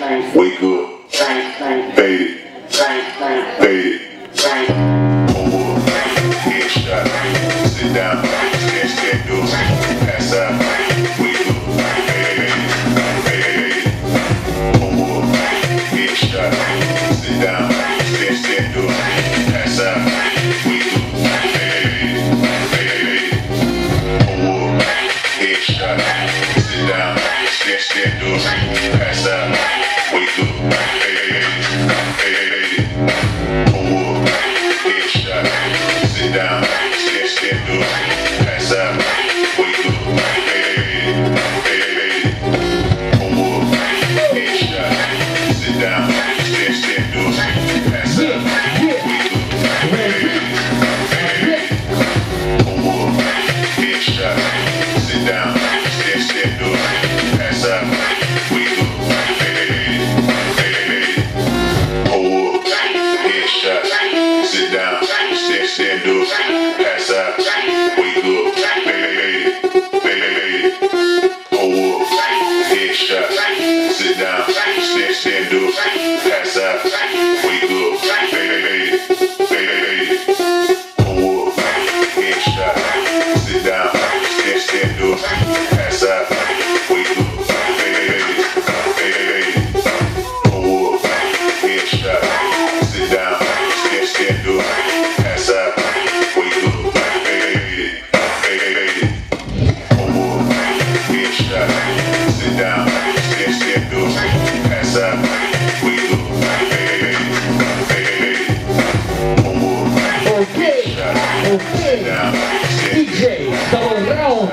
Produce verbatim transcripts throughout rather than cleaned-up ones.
wake up, fade it, fade it, pull up, headshot, sit down, stand, stand, do it, pass out, wake up, fade it, fade it, pull up, headshot, sit down, stand, stand, do it, pass out, wake up, fade it, fade it, pull up, headshot, sit down, stand, stand, do it, pass out, wake up, fade it, fade it, pull up, headshot, sit down, stand, stand, do it, pass out, wake up, fade it, fade it, pull up, headshot, sit down, stand, stand, do it, pass out, wake up, fade it, fade it, pull up, headshot, sit down, stand, stand, do it, pass out, wake up, fade it, fade it, pull up, headshot, sit down, stand, stand, do it, pass out, wake up, fade it, fade it, pull up, headshot, sit down, stand, stand, do it, pass out, wake up, fade it, fade it, pull up, headshot, sit down, stand, stand, do it, pass out, wake up, fade it, fade it, pull up, headshot, sit down, stand, stand, do it, pass out, wake up, fade it, fade it, pull up, headshot, sit down, stand, stand, do it, pass out, wake up, fade it, fade it, pull up, Okay, okay, D J, double round,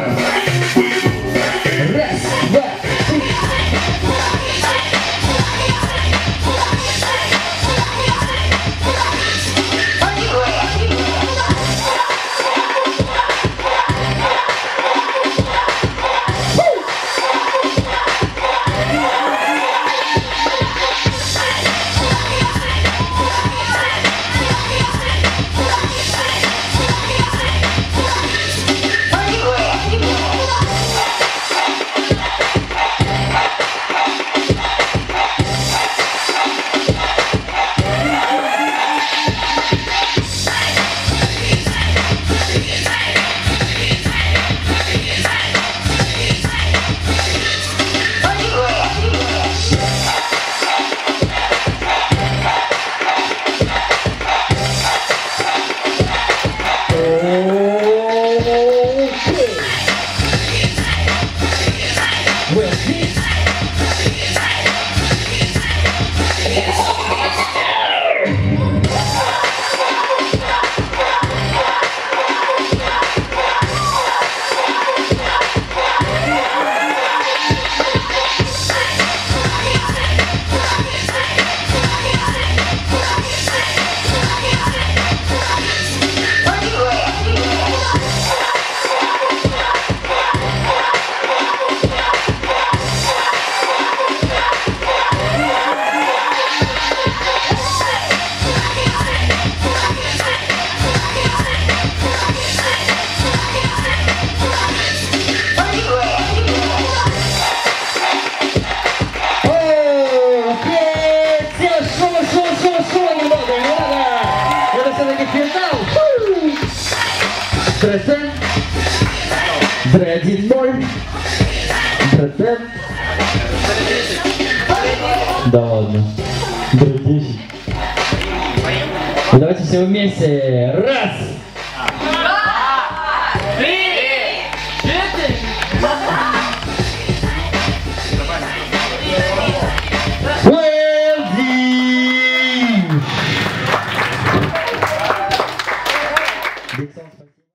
rest, back, Present, Dreaded Boy, Present, да ладно, Dreaded. Давайте все вместе, раз!